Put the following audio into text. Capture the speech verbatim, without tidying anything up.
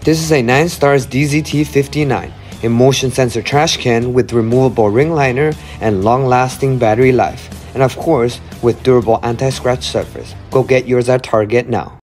This is a Ninestars D Z T fifty-nine, a motion sensor trash can with removable ring liner and long-lasting battery life, and of course with durable anti-scratch surface. Go get yours at Target now.